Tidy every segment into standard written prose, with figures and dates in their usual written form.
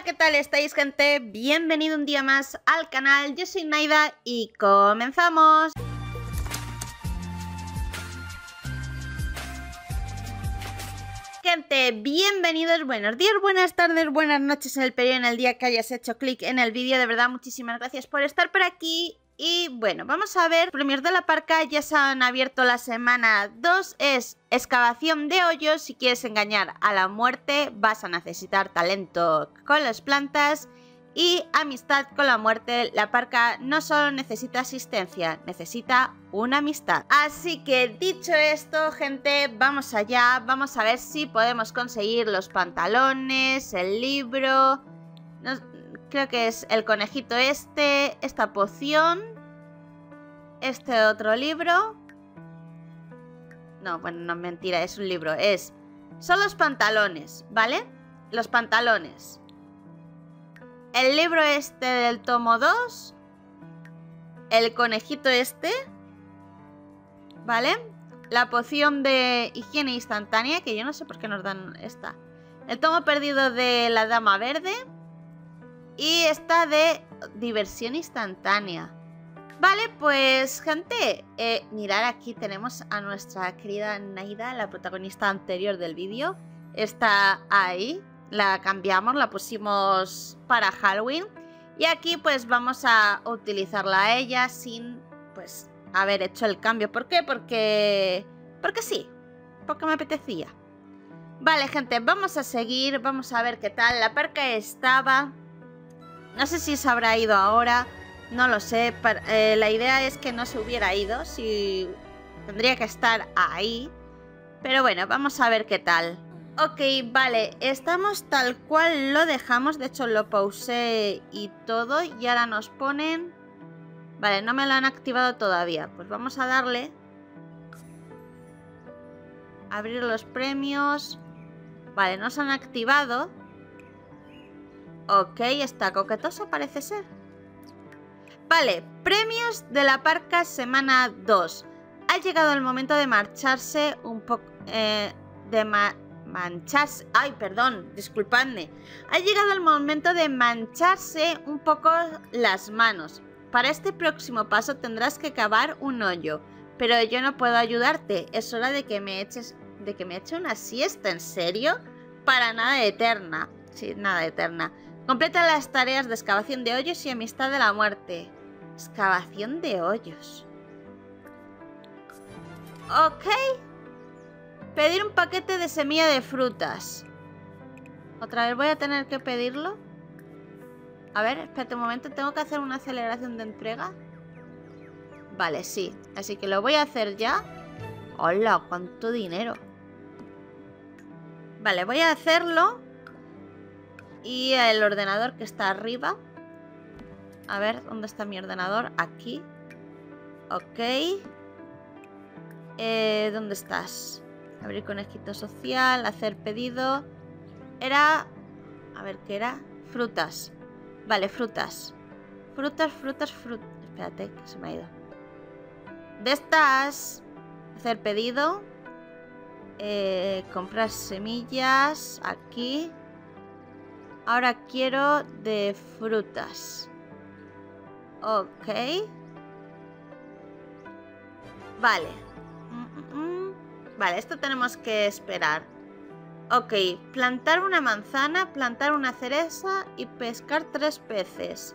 ¿qué tal estáis, gente? Bienvenido un día más al canal. Yo soy Naida y comenzamos. Gente, bienvenidos, buenos días, buenas tardes, buenas noches en el periodo, en el día que hayas hecho clic en el vídeo. De verdad, muchísimas gracias por estar por aquí. Y bueno, vamos a ver, premios de la parca ya se han abierto la semana 2, es excavación de hoyos. Si quieres engañar a la muerte vas a necesitar talento con las plantas y amistad con la muerte. La parca no solo necesita asistencia, necesita una amistad. Así que dicho esto, gente, vamos allá, vamos a ver si podemos conseguir los pantalones, el libro... Creo que es el conejito esta poción, este otro libro. No, bueno, no, mentira, es un libro. Son los pantalones, ¿vale? Los pantalones. El libro este del tomo 2. El conejito ¿vale? La poción de higiene instantánea, que yo no sé por qué nos dan esta. El tomo perdido de la dama verde. Y esta de diversión instantánea. Vale, pues gente, mirad, aquí tenemos a nuestra querida Naida, la protagonista anterior del vídeo. Está ahí, la cambiamos, la pusimos para Halloween. Y aquí pues vamos a utilizarla a ella sin pues haber hecho el cambio. ¿Por qué? Porque sí, porque me apetecía. Vale, gente, vamos a seguir, vamos a ver qué tal. La parca estaba... No sé si se habrá ido ahora, no lo sé. La idea es que no se hubiera ido, si tendría que estar ahí. Pero bueno, vamos a ver qué tal. Ok, vale, estamos tal cual lo dejamos. De hecho lo pausé y todo. Y ahora nos ponen... Vale, no me lo han activado todavía. Pues vamos a darle. Abrir los premios. Vale, no se han activado. Ok, está coquetoso, parece ser. Vale, premios de la parca semana 2. Ha llegado el momento de marcharse un poco... mancharse... Ay, perdón, disculpadme. Ha llegado el momento de mancharse un poco las manos. Para este próximo paso tendrás que cavar un hoyo. Pero yo no puedo ayudarte. Es hora de que me eches... De que me eche una siesta, ¿en serio? Para nada eterna. Sí, nada eterna. Completa las tareas de excavación de hoyos y amistad de la muerte. Excavación de hoyos. Ok. Pedir un paquete de semilla de frutas. Otra vez voy a tener que pedirlo. A ver, espérate un momento. ¿Tengo que hacer una aceleración de entrega? Vale, sí. Así que lo voy a hacer ya. ¡Hola! ¡Cuánto dinero! Vale, voy a hacerlo. Y el ordenador que está arriba. A ver, ¿dónde está mi ordenador? Aquí. Ok. ¿Dónde estás? Abrir conejito social, hacer pedido. Era... A ver, ¿qué era? Frutas. Vale, frutas. Frutas. Espérate, que se me ha ido. De estas. Hacer pedido. Comprar semillas. Aquí. Ahora quiero de frutas. Ok. Vale. Vale, esto tenemos que esperar. Ok, plantar una manzana, plantar una cereza y pescar 3 peces.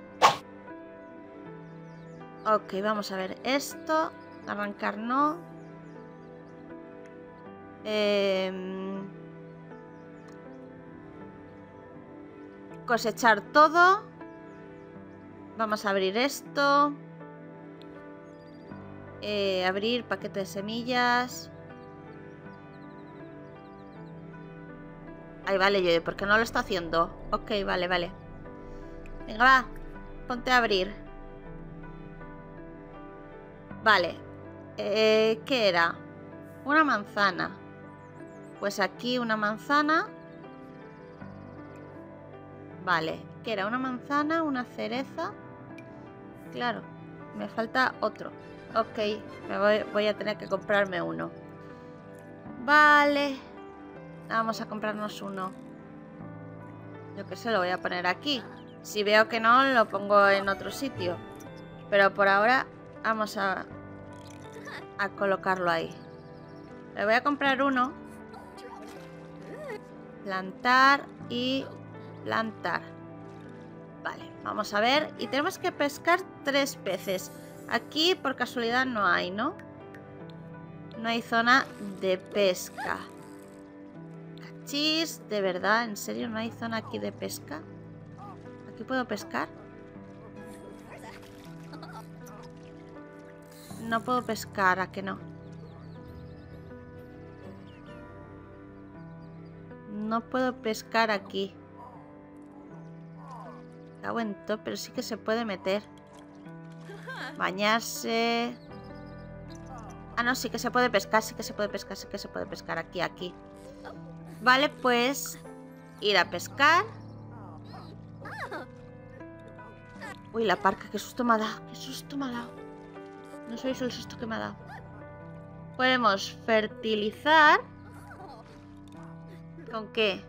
Ok, vamos a ver esto. Arrancar no. Cosechar todo. Vamos a abrir esto. Abrir paquete de semillas. Ay, vale, yo, ¿por qué no lo está haciendo? Ok, vale. Venga, va. Ponte a abrir. Vale. ¿Qué era? Una manzana. Pues aquí una manzana. Vale, ¿qué era? Una manzana, una cereza. Claro, me falta otro. Ok, voy a tener que comprarme uno. Vale. Vamos a comprarnos uno. Yo qué sé, lo voy a poner aquí. Si veo que no, lo pongo en otro sitio. Pero por ahora vamos a colocarlo ahí. Le voy a comprar uno. Plantar y plantar. Vale, vamos a ver. Y tenemos que pescar 3 peces. Aquí por casualidad no hay, ¿no? No hay zona de pesca. Cachis, ¿de verdad? ¿En serio no hay zona aquí de pesca? ¿Aquí puedo pescar? No puedo pescar, ¿a que no? No puedo pescar aquí. Cago en todo, pero sí que se puede meter. Bañarse. Ah, no, sí que se puede pescar, sí que se puede pescar, sí que se puede pescar aquí. Vale, pues ir a pescar. Uy, la parca, qué susto me ha dado. Qué susto me ha dado. No sabéis el susto que me ha dado. Podemos fertilizar. ¿Con qué?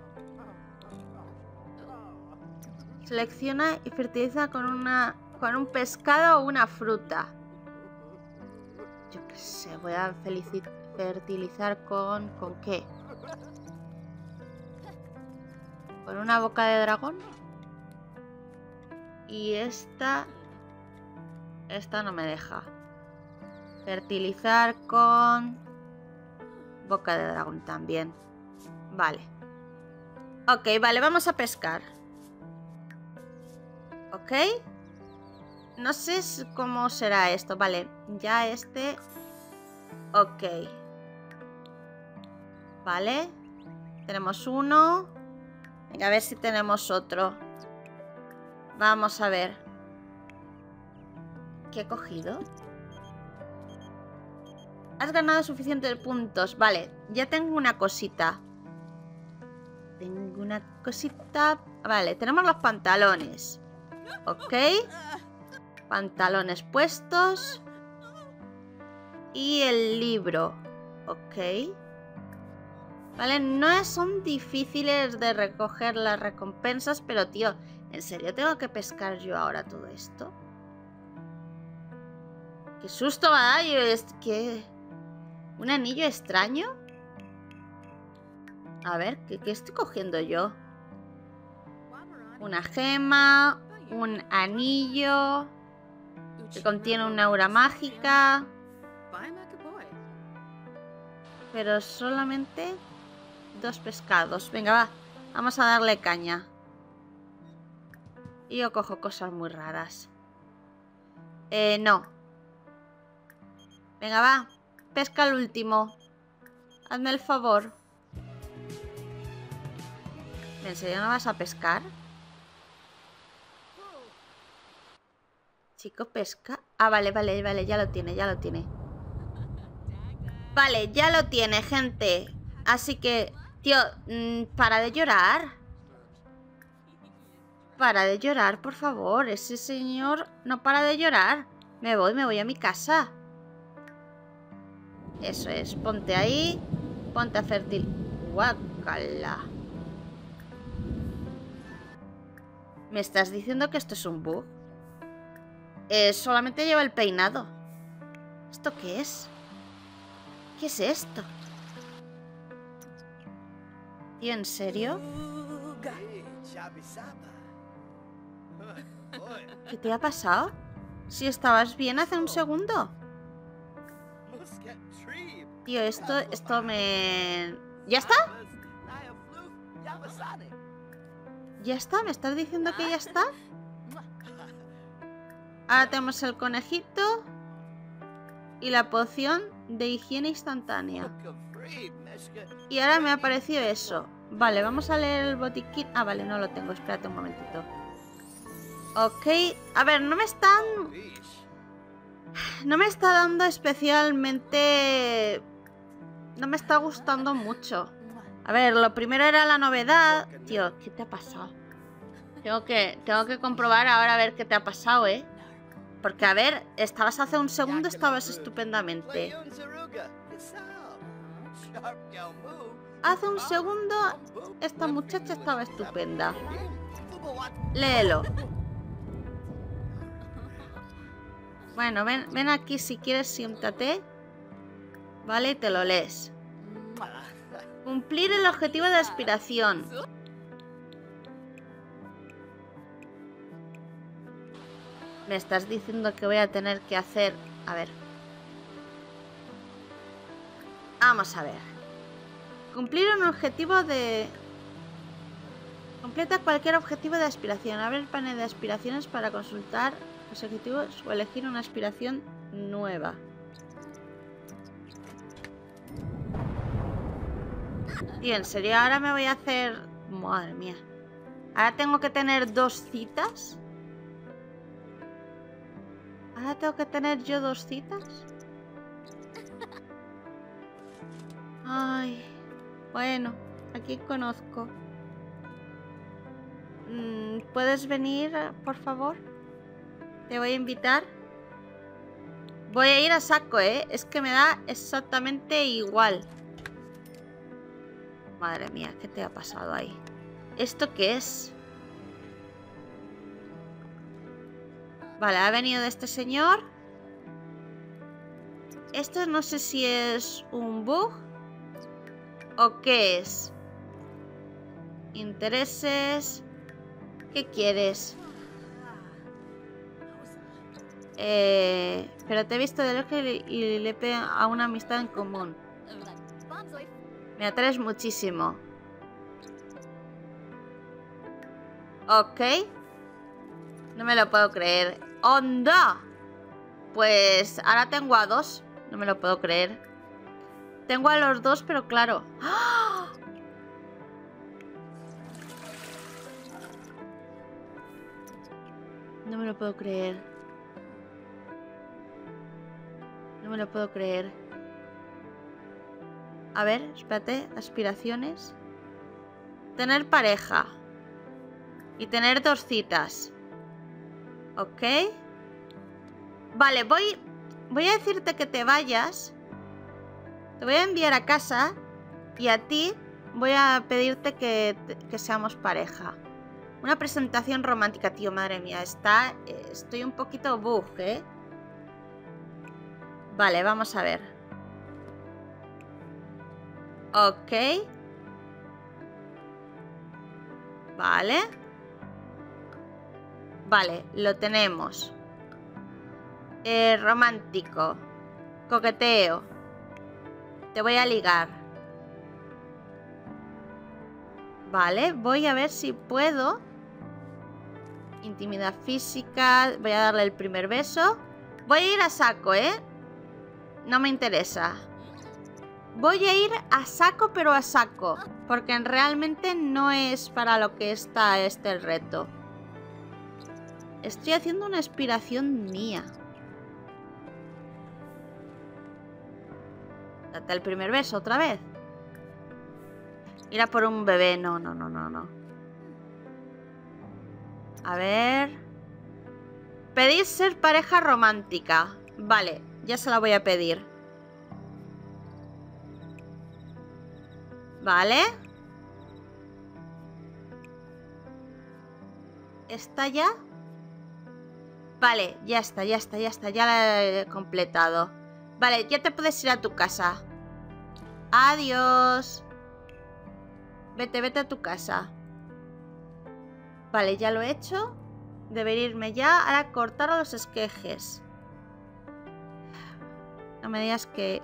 Selecciona y fertiliza con un pescado o una fruta. Yo qué sé, voy a fertilizar con qué. Con una boca de dragón. Y esta no me deja. Fertilizar con boca de dragón también. Vale. Ok, vale, vamos a pescar. Ok. No sé cómo será esto. Vale, ya este. Ok. Vale. Tenemos uno. Venga, a ver si tenemos otro. Vamos a ver. ¿Qué he cogido? Has ganado suficientes puntos. Vale, ya tengo una cosita. Vale, tenemos los pantalones. Ok. Pantalones puestos. Y el libro. Ok. Vale, no son difíciles de recoger las recompensas, pero tío, ¿en serio tengo que pescar yo ahora todo esto? ¡Qué susto me da! ¿Qué? ¿Un anillo extraño? A ver, ¿qué estoy cogiendo yo? Una gema, un anillo que contiene una aura mágica. Pero solamente 2 pescados. Venga, va. Vamos a darle caña. Y yo cojo cosas muy raras. No. Venga, va. Pesca el último. Hazme el favor. ¿En serio no vas a pescar? Chico, pesca. Ah, vale, ya lo tiene. Vale, ya lo tiene, gente. Así que, tío, para de llorar. Para de llorar, por favor. Ese señor no para de llorar. Me voy a mi casa. Eso es, ponte ahí. Ponte a fértil. Guácala. ¿Me estás diciendo que esto es un bug? Solamente lleva el peinado. ¿Esto qué es? ¿Qué es esto? Tío, ¿en serio? ¿Qué te ha pasado? Si estabas bien hace un segundo. Tío, esto me... ¿Ya está? ¿Ya está? ¿Me estás diciendo que ya está? Ahora tenemos el conejito y la poción de higiene instantánea. Y ahora me ha aparecido eso. Vale, vamos a leer el botiquín. Ah, vale, no lo tengo. Espérate un momentito. Ok. A ver, no me está dando especialmente... No me está gustando mucho. A ver, lo primero era la novedad. Tío, ¿qué te ha pasado? Tengo que comprobar ahora a ver qué te ha pasado, ¿eh? Porque, a ver, hace un segundo estabas estupendamente. Hace un segundo esta muchacha estaba estupenda. Léelo. Bueno, ven aquí si quieres, siéntate. Vale, y te lo lees. Cumplir el objetivo de aspiración. Me estás diciendo que voy a tener que hacer... A ver. Vamos a ver. Cumplir un objetivo de... Completa cualquier objetivo de aspiración. Abre el panel de aspiraciones para consultar los objetivos o elegir una aspiración nueva. Tío, ¿en serio ahora me voy a hacer...? Madre mía. ¿Ahora tengo que tener 2 citas? ¿Ahora tengo que tener yo 2 citas? Ay... Bueno, aquí conozco. ¿Puedes venir, por favor? Te voy a invitar. Voy a ir a saco, ¿eh? Es que me da exactamente igual. Madre mía, ¿qué te ha pasado ahí? ¿Esto qué es? Vale, ha venido de este señor. Esto no sé si es un bug o qué es. Intereses. ¿Qué quieres? Pero te he visto de lejos y le he a una amistad en común. Me atraes muchísimo. Ok. No me lo puedo creer. ¡Onda! Pues ahora tengo a 2. No me lo puedo creer. Tengo a los 2, pero claro. ¡Ah! No me lo puedo creer. No me lo puedo creer. A ver, espérate. Aspiraciones. Tener pareja. Y tener 2 citas. Ok. Vale, voy a decirte que te vayas. Te voy a enviar a casa. Y a ti voy a pedirte que seamos pareja. Una presentación romántica, tío, madre mía. Estoy un poquito bug, ¿eh? Vale, vamos a ver. Ok. Vale. Vale, lo tenemos. Romántico. Coqueteo. Te voy a ligar. Vale, voy a ver si puedo. Intimidad física. Voy a darle el primer beso. Voy a ir a saco, ¿eh? No me interesa. Voy a ir a saco, pero a saco. Porque realmente no es para lo que está este reto. Estoy haciendo una aspiración mía. Date el primer beso otra vez. Ir a por un bebé. No. A ver. Pedir ser pareja romántica. Vale, ya se la voy a pedir. Vale. ¿Está ya? Vale, ya está. Ya la he completado. Vale, ya te puedes ir a tu casa. Adiós. Vete a tu casa. Vale, ya lo he hecho. Debería irme ya. Ahora cortar a los esquejes. No me digas que...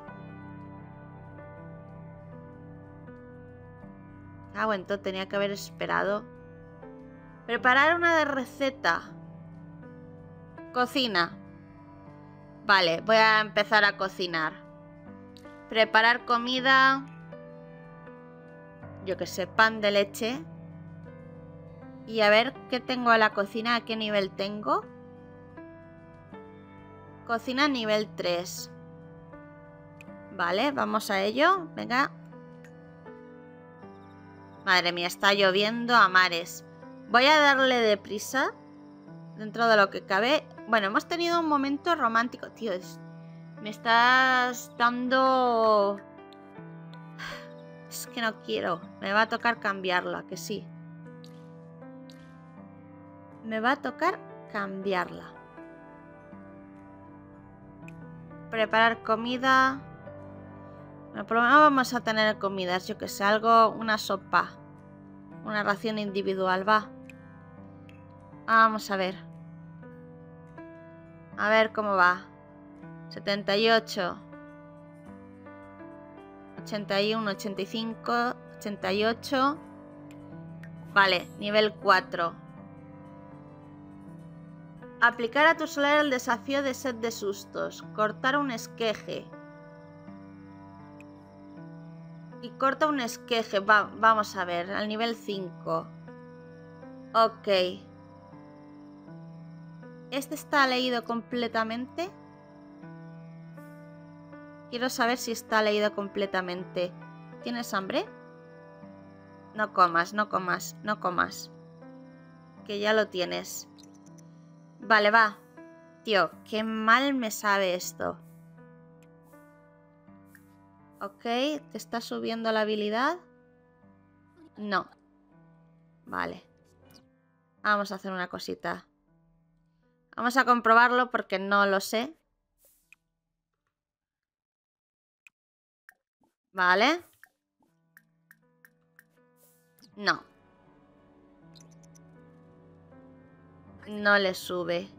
Ah, bueno, entonces tenía que haber esperado. Preparar una receta. Cocina. Vale, voy a empezar a cocinar. Preparar comida. Yo que sé, pan de leche. Y a ver qué tengo en la cocina, a qué nivel tengo. Cocina nivel 3. Vale, vamos a ello. Venga. Madre mía, está lloviendo a mares. Voy a darle deprisa. Dentro de lo que cabe. Bueno, hemos tenido un momento romántico. Tío, me estás dando... Es que no quiero. Me va a tocar cambiarlo, ¿a que sí? me va a tocar cambiarla. Preparar comida. Bueno, por lo menos vamos a tener comidas, yo que sé, algo, una sopa. Una ración individual, va. Vamos a ver. A ver cómo va. 78. 81, 85, 88. Vale, nivel 4. Aplicar a tu solar el desafío de set de sustos. Cortar un esqueje. Y corta un esqueje. Vamos a ver, al nivel 5. Ok. ¿Este está leído completamente? Quiero saber si está leído completamente. ¿Tienes hambre? No comas, no comas, no comas. Que ya lo tienes. Vale, va. Tío, qué mal me sabe esto. Ok, ¿te está subiendo la habilidad? No. Vale. Vamos a hacer una cosita. Vamos a comprobarlo porque no lo sé. Vale. No. No le sube.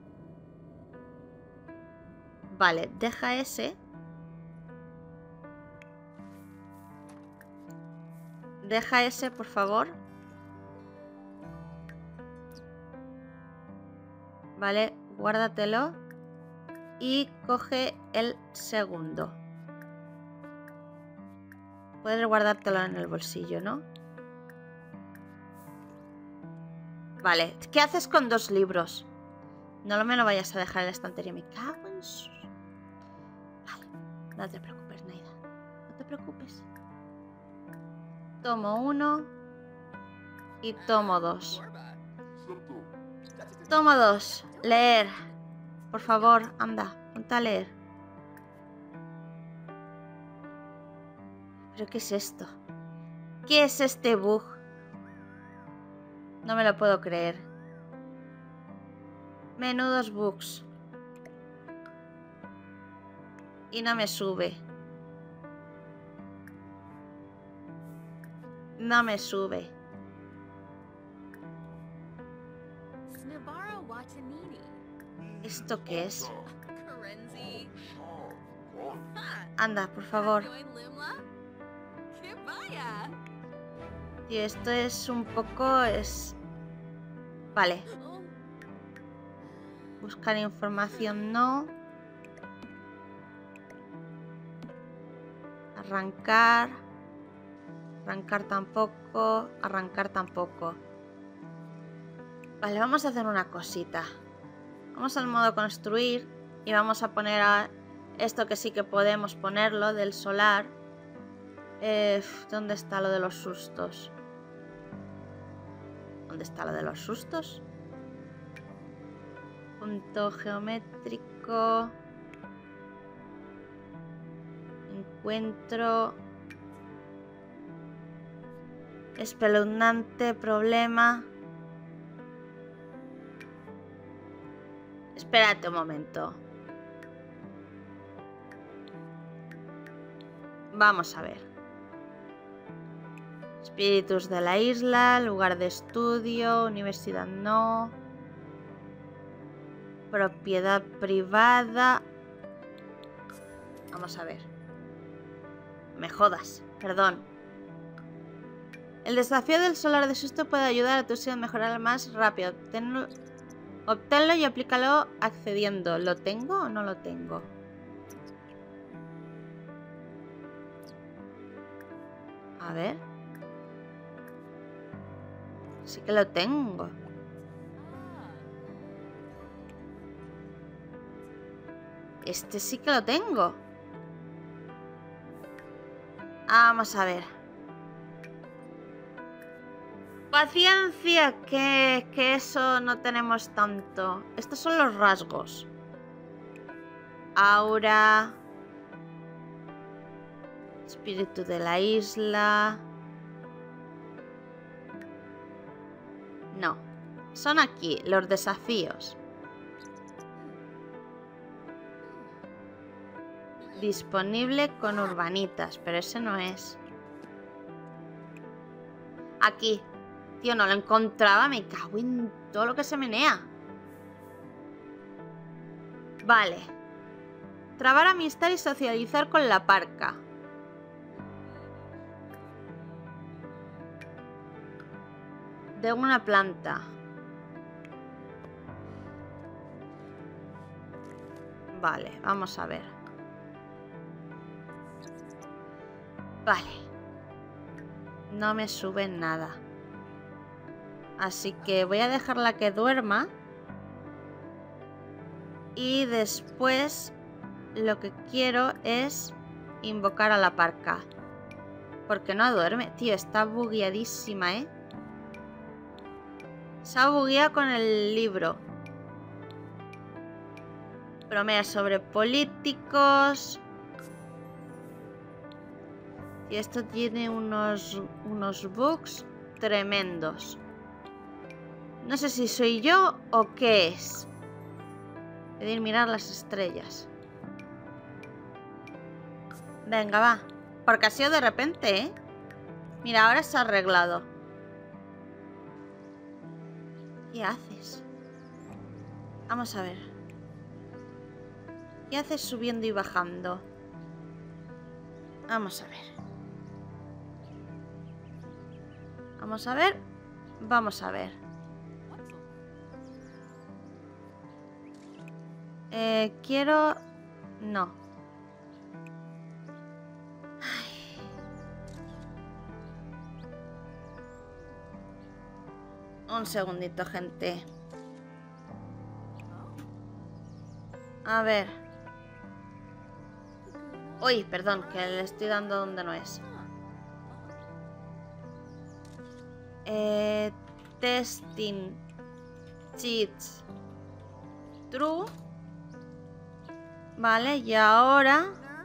Vale, deja ese. Deja ese, por favor. Vale, guárdatelo. Y coge el segundo. Puedes guardártelo en el bolsillo, ¿no? Vale, ¿qué haces con 2 libros? No me lo vayas a dejar en la estantería. Me cago en su... Vale, no te preocupes, Naida. No te preocupes. Tomo 1 y tomo 2. Tomo 2. Leer. Por favor, anda, ponte a leer. ¿Pero qué es esto? ¿Qué es este bug? No me lo puedo creer. Menudos bugs. Y no me sube. No me sube. ¿Esto qué es? Anda, por favor. Tío, esto es un poco... Vale. Buscar información no. Arrancar. Arrancar tampoco. Arrancar tampoco. Vale, vamos a hacer una cosita. Vamos al modo construir. Y vamos a poner a esto que sí que podemos ponerlo del solar. ¿Dónde está lo de los sustos? ¿Dónde está lo de los sustos? Punto geométrico. Encuentro. Espeluznante problema. Espérate un momento. Vamos a ver. Espíritus de la isla, lugar de estudio, universidad no. Propiedad privada. Vamos a ver. Me jodas, perdón. El desafío del solar de susto puede ayudar a tu SEO a mejorar más rápido. Obténlo y aplícalo accediendo. ¿Lo tengo o no lo tengo? A ver. Sí que lo tengo. Este sí que lo tengo. Vamos a ver. Paciencia, que eso no tenemos tanto. Estos son los rasgos. Aura. Espíritu de la isla. No. Son aquí, los desafíos. Disponible con urbanitas, pero ese no es. Aquí. Tío, no lo encontraba, me cago en todo lo que se menea. Vale. Trabar amistad y socializar con la parca. De una planta. Vale, vamos a ver. Vale. No me sube nada. Así que voy a dejarla que duerma. Y después lo que quiero es invocar a la parca. Porque no duerme. Tío, está bugueadísima, ¿eh? Se ha bugueado con el libro. Bromea sobre políticos. Y esto tiene unos bugs tremendos. No sé si soy yo o qué es. Pedir mirar las estrellas. Venga, va. Porque ha sido de repente, ¿eh? Mira, ahora se ha arreglado. ¿Qué haces? Vamos a ver. ¿Qué haces subiendo y bajando? Vamos a ver. Vamos a ver. Vamos a ver. Quiero... No. Ay. Un segundito, gente. A ver. Uy, perdón, que le estoy dando donde no es. Testing cheats true. Vale, y ahora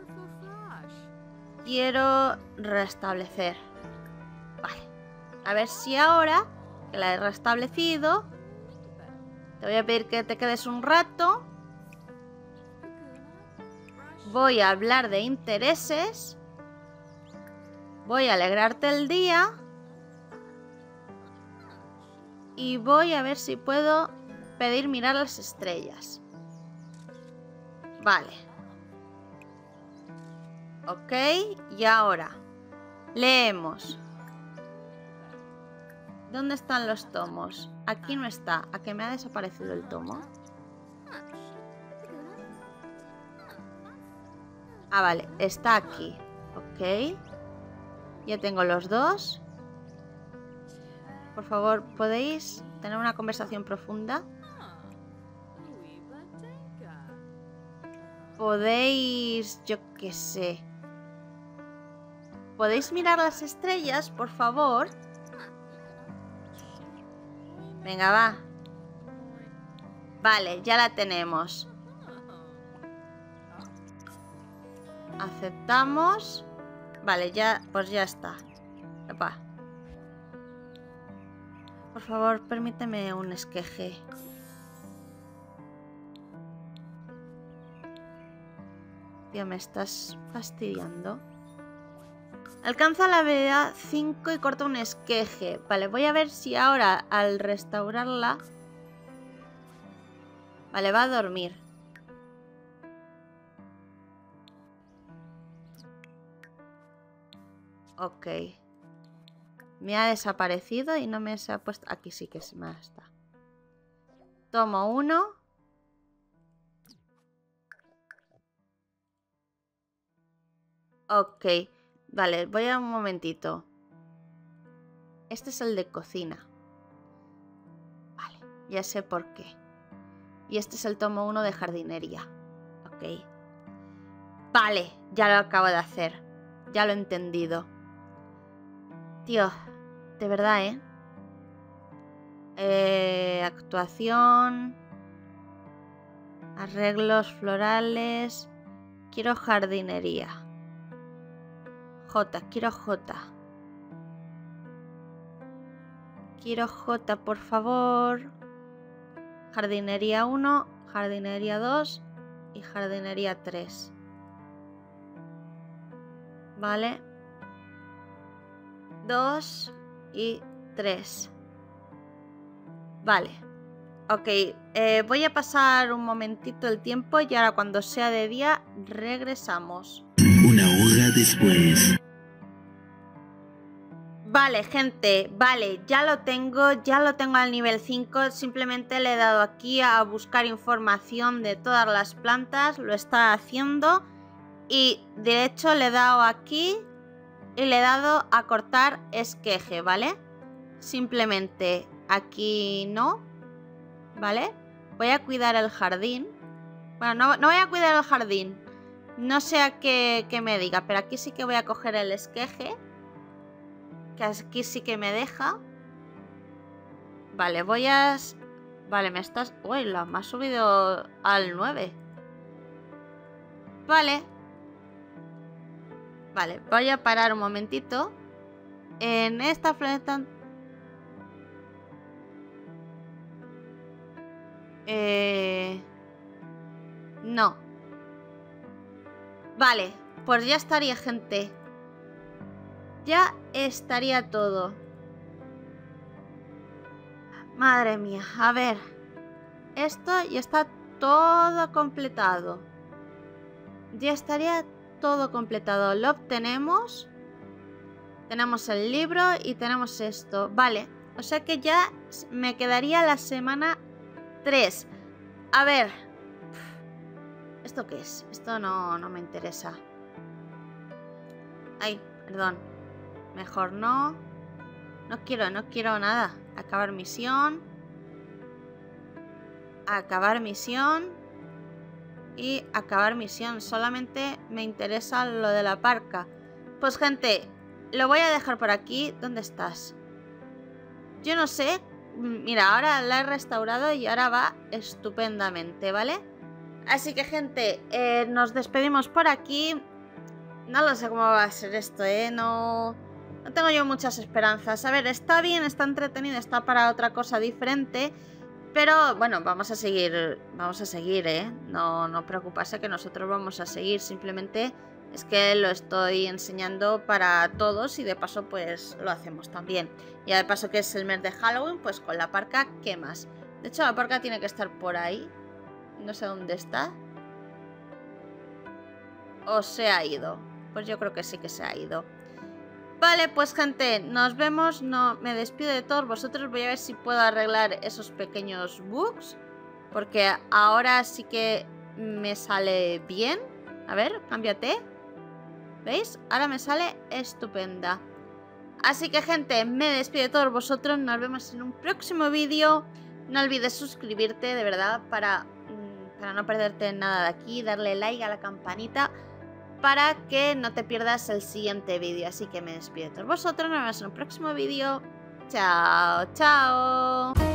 quiero restablecer. Vale. A ver si ahora que la he restablecido, te voy a pedir que te quedes un rato. Voy a hablar de intereses. Voy a alegrarte el día. Y voy a ver si puedo pedir mirar las estrellas. Vale. Ok, y ahora leemos. ¿Dónde están los tomos? Aquí no está. ¿A que me ha desaparecido el tomo? Ah, vale, está aquí. Ok. Ya tengo los dos. Por favor, ¿podéis tener una conversación profunda? Podéis... yo qué sé. ¿Podéis mirar las estrellas, por favor? Venga, va. Vale, ya la tenemos. Aceptamos. Vale, ya, pues ya está. Epa. Por favor, permíteme un esqueje. Tío, me estás fastidiando. Alcanza la habilidad 5 y corta un esqueje. Vale, voy a ver si ahora al restaurarla... Vale, va a dormir. Ok. Me ha desaparecido y no me se ha puesto... Aquí sí que se me está. Tomo 1. Ok. Vale, voy a un momentito. Este es el de cocina. Vale, ya sé por qué. Y este es el tomo 1 de jardinería. Ok. Vale, ya lo acabo de hacer. Ya lo he entendido. Tío, de verdad, actuación. Arreglos florales. Quiero jardinería. J, quiero J. Quiero J, por favor. Jardinería 1, jardinería 2 y jardinería 3. Vale. 2 y 3. Vale. Ok, voy a pasar un momentito el tiempo y ahora cuando sea de día regresamos. Una hora después. Vale, gente, vale, ya lo tengo al nivel 5. Simplemente le he dado aquí a buscar información de todas las plantas, lo está haciendo. Y de hecho le he dado aquí y le he dado a cortar esqueje, ¿vale? Simplemente aquí no, ¿vale? Voy a cuidar el jardín. Bueno, no voy a cuidar el jardín. No sé a qué me diga, pero aquí sí que voy a coger el esqueje. Que aquí sí que me deja. Vale, voy a... Vale, me estás... Uy, me ha subido al 9. Vale. Vale, voy a parar un momentito. En esta floresta... No. Vale, pues ya estaría, gente. Ya estaría todo. Madre mía, a ver. Esto ya está todo completado. Ya estaría todo completado. Lo obtenemos. Tenemos el libro y tenemos esto. Vale, o sea que ya me quedaría la semana 3. A ver. ¿Esto qué es? Esto no me interesa. Ay, perdón. Mejor no. No quiero nada. Acabar misión. Acabar misión. Y acabar misión. Solamente me interesa lo de la parca. Pues gente, lo voy a dejar por aquí. ¿Dónde estás? Yo no sé. Mira, ahora la he restaurado y ahora va estupendamente, ¿vale? Así que gente, nos despedimos por aquí. No lo sé cómo va a ser esto, No tengo yo muchas esperanzas. A ver, está bien, está entretenido, está para otra cosa diferente. Pero bueno, vamos a seguir, No preocuparse que nosotros vamos a seguir. Simplemente es que lo estoy enseñando para todos y de paso pues lo hacemos también. Y de paso que es el mes de Halloween, pues con la parca, ¿qué más? De hecho, la parca tiene que estar por ahí. No sé dónde está. ¿O se ha ido? Pues yo creo que sí que se ha ido. Vale, pues gente, nos vemos. No, me despido de todos vosotros. Voy a ver si puedo arreglar esos pequeños bugs, porque ahora sí que me sale bien. A ver, cámbiate. ¿Veis? Ahora me sale estupenda. Así que gente, me despido de todos vosotros. Nos vemos en un próximo vídeo. No olvides suscribirte, de verdad, para no perderte nada de aquí. Darle like a la campanita para que no te pierdas el siguiente vídeo. Así que me despido de todos vosotros. Nos vemos en un próximo vídeo. Chao, chao.